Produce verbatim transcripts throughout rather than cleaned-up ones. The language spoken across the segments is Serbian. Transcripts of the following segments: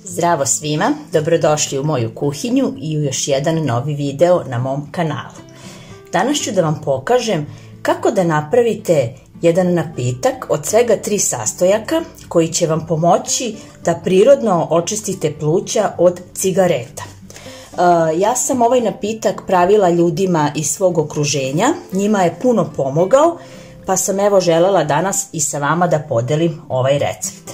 Zdravo svima, dobrodošli u moju kuhinju i u još jedan novi video na mom kanalu. Danas ću da vam pokažem kako da napravite jedan napitak od svega tri sastojaka koji će vam pomoći da prirodno očistite pluća od cigareta. Ja sam ovaj napitak pravila ljudima iz svog okruženja, njima je puno pomogao, pa sam evo želela danas i sa vama da podelim ovaj recept.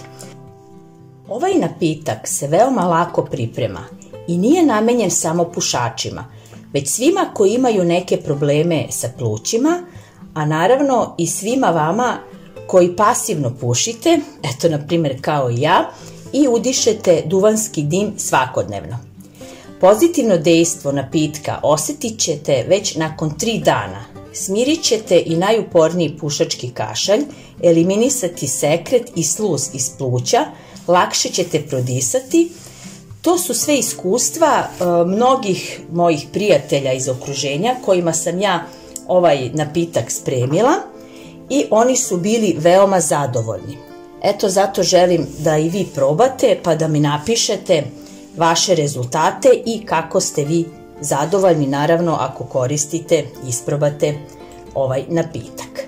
Ovaj napitak se veoma lako priprema i nije namenjen samo pušačima, već svima koji imaju neke probleme sa plućima, a naravno i svima vama koji pasivno pušite, eto na primjer kao i ja, i udišete duvanski dim svakodnevno. Pozitivno dejstvo napitka osjetit ćete već nakon tri dana. Smirit ćete i najuporniji pušački kašalj, eliminisati sekret i sluz iz pluća, lakše ćete prodisati. To su sve iskustva e, mnogih mojih prijatelja iz okruženja kojima sam ja ovaj napitak spremila i oni su bili veoma zadovoljni. Eto zato želim da i vi probate pa da mi napišete vaše rezultate i kako ste vi zadovoljni, naravno ako koristite, isprobate ovaj napitak.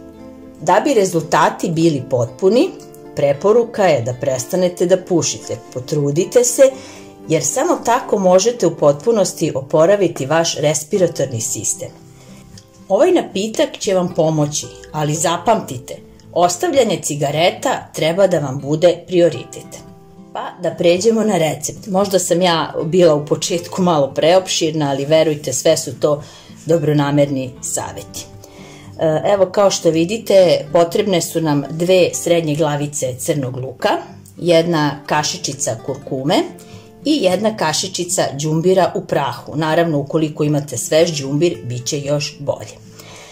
Da bi rezultati bili potpuni, preporuka je da prestanete da pušite, potrudite se jer samo tako možete u potpunosti oporaviti vaš respiratorni sistem. Ovaj napitak će vam pomoći, ali zapamtite, ostavljanje cigareta treba da vam bude prioritet. Pa da pređemo na recept. Možda sam ja bila u početku malo preopširna, ali verujte, sve su to dobronamerni savjeti. Evo kao što vidite, potrebne su nam dve srednje glavice crnog luka, jedna kašičica kurkume i jedna kašičica đumbira u prahu. Naravno, ukoliko imate svež đumbir, bit će još bolje.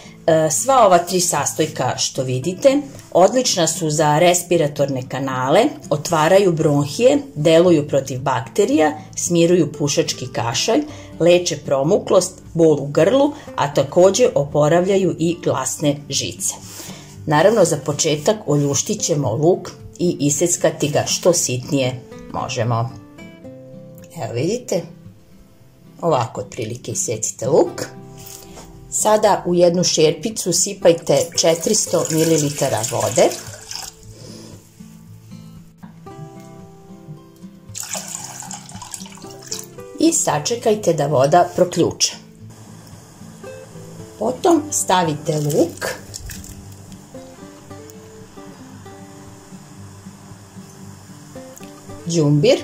Sva ova tri sastojka što vidite odlična su za respiratorne kanale, otvaraju bronhije, deluju protiv bakterija, smiruju pušački kašalj, leče promuklost, bol u grlu, a također oporavljaju i glasne žice. Naravno, za početak oljuštit ćemo luk i iseckati ga što sitnije možemo. Evo vidite, ovako otprilike isecite luk. Sada u jednu šerpicu sipajte četiristo mililitara vode. I sačekajte da voda proključa. Potom stavite luk. Đumbir.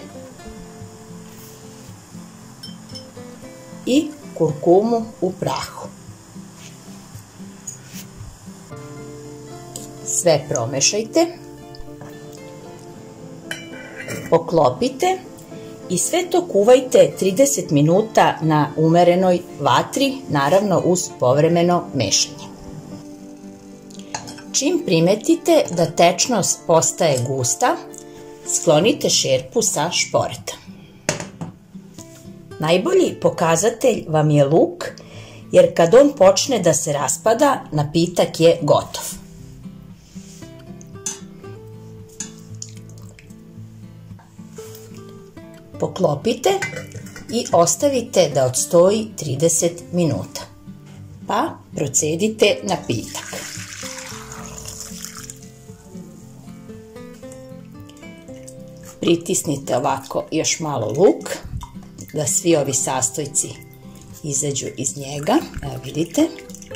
I kurkumu u prahu. Sve promešajte, poklopite i sve to kuvajte trideset minuta na umerenoj vatri, naravno uz povremeno mešanje. Čim primetite da tečnost postaje gusta, sklonite šerpu sa šporeta. Najbolji pokazatelj vam je luk, jer kad on počne da se raspada, napitak je gotov. Poklopite i ostavite da odstoji trideset minuta, pa procedite napitak. Pritisnite ovako još malo luk, da svi ovi sastojci izađu iz njega, evo vidite.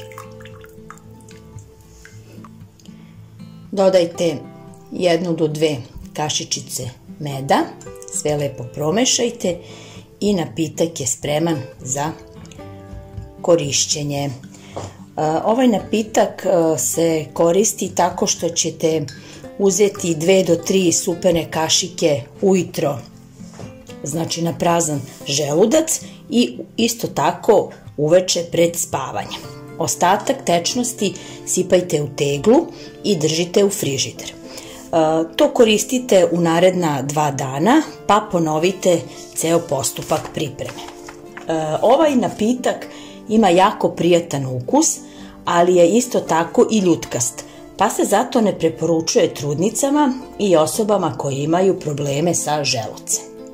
Dodajte jednu do dve kašičice meda, sve lepo promešajte i napitak je spreman za korišćenje. Ovaj napitak se koristi tako što ćete uzeti dve do tri supene kašike ujutro, znači na prazan želudac, i isto tako uveče pred spavanjem. Ostatak tečnosti sipajte u teglu i držite u frižider. To koristite u naredna dva dana, pa ponovite ceo postupak pripreme. Ovaj napitak ima jako prijatan ukus, ali je isto tako i ljutkast, pa se zato ne preporučuje trudnicama i osobama koje imaju probleme sa želucem.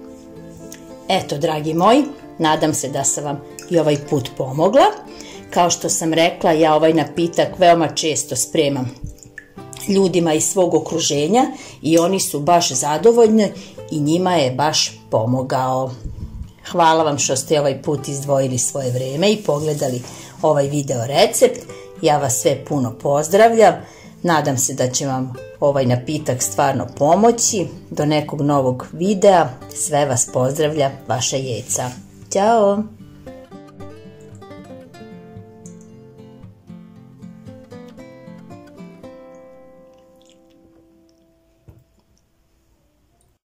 Eto, dragi moji, nadam se da sam vam i ovaj put pomogla. Kao što sam rekla, ja ovaj napitak veoma često spremam ljudima iz svog okruženja i oni su baš zadovoljni i njima je baš pomogao. Hvala vam što ste ovaj put izdvojili svoje vreme i pogledali ovaj video recept. Ja vas sve puno pozdravljam. Nadam se da će vam ovaj napitak stvarno pomoći. Do nekog novog videa. Sve vas pozdravlja, vaša Jeca. Ćao!